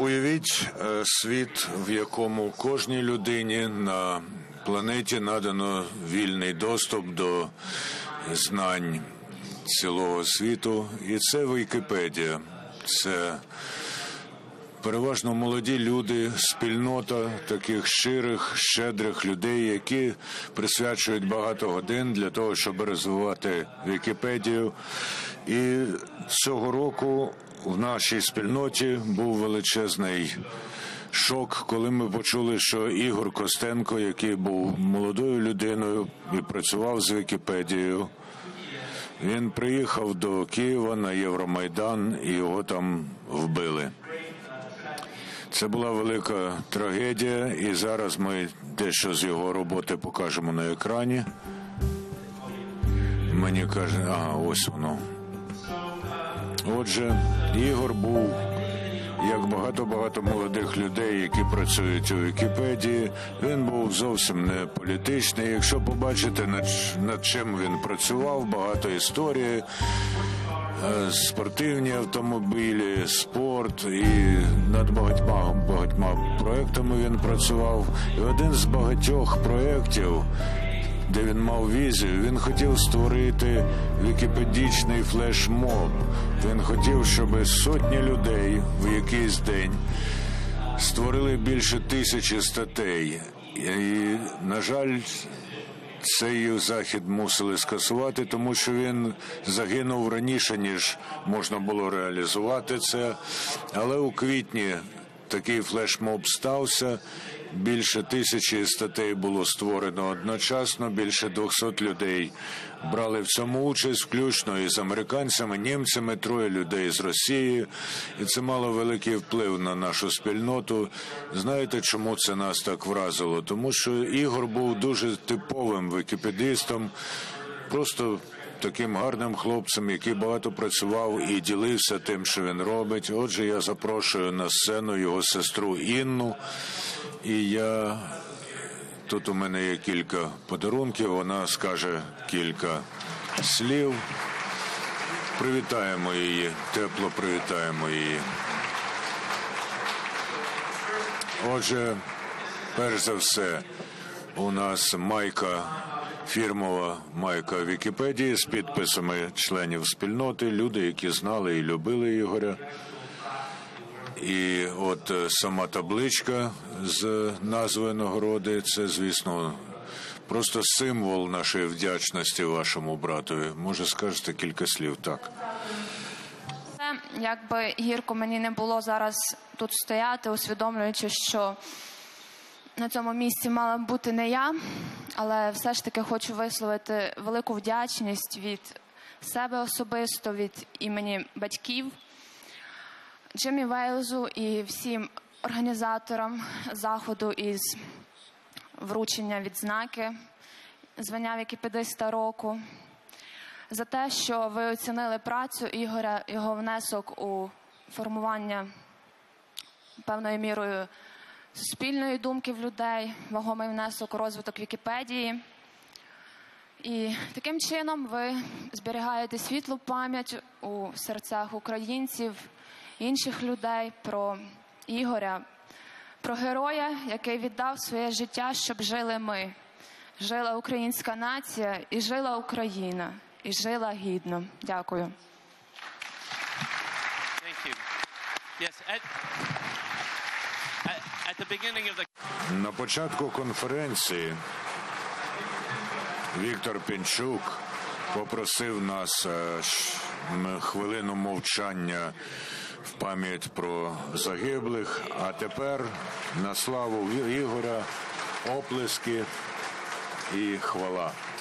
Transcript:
Уявіть світ, в якому кожній людині на планеті надано вільний доступ до знань цілого світу. І це Вікіпедія. Це переважно молоді люди, спільнота таких щирих, щедрих людей, які присвячують багато годин для того, щоб розвивати Вікіпедію. І цього року в нашій спільноті був величезний шок, коли ми почули, що Ігор Костенко, який був молодою людиною і працював з Вікіпедією, він приїхав до Києва на Євромайдан і його там вбили. Це була велика трагедія, і зараз ми дещо з його роботи покажемо на екрані. Мені каже, ось воно. Отже, Ігор був, як багато-багато молодих людей, які працюють у Вікіпедії, він був зовсім не політичний. Якщо побачите, над чим він працював, багато історії, спортивні автомобілі, спорт, і над багатьма проектами він працював. І один з багатьох проєктів, де він мав візію, він хотів створити вікіпедічний флешмоб. Він хотів, щоб сотні людей в якийсь день створили більше 1000 статей. І, на жаль, цей захід мусили скасувати, тому що він загинув раніше, ніж можна було реалізувати це. Але у квітні такий флешмоб стався. Більше 1000 статей було створено одночасно, більше 200 людей брали в цьому участь, включно із американцями, німцями, 3 людей з Росії. І це мало великий вплив на нашу спільноту. Знаєте, чому це нас так вразило? Тому що Ігор був дуже типовим вікіпедистом, просто таким гарним хлопцем, який багато працював і ділився тим, що він робить. Отже, я запрошую на сцену його сестру Інну. І тут у мене є кілька подарунків, вона скаже кілька слів. Привітаємо її, тепло привітаємо її. Отже, перш за все, у нас майка, фірмова майка Вікіпедії з підписами членів спільноти, люди, які знали і любили Ігоря. І от сама табличка з назвою нагороди, це, звісно, просто символ нашої вдячності вашому братові. Може, скажете кілька слів? Так. Якби гірко мені не було зараз тут стояти, усвідомлюючи, що на цьому місці мала б бути не я, але все ж таки хочу висловити велику вдячність від себе особисто, від імені батьків, Джиммі Вейлзу і всім організаторам заходу із вручення відзнаки звання Вікіпедиста року, за те, що ви оцінили працю Ігоря, його внесок у формування певною мірою суспільної думки в людей, вагомий внесок у розвиток Вікіпедії. І таким чином ви зберігаєте світлу пам'ять у серцях українців, інших людей про Ігоря, про героя, який віддав своє життя, щоб жили ми, жила українська нація і жила Україна, і жила гідно. Дякую. На початку конференції Віктор Пінчук попросив нас хвилину мовчання в пам'ять про загиблих, а тепер на славу Ігоря оплески і хвала.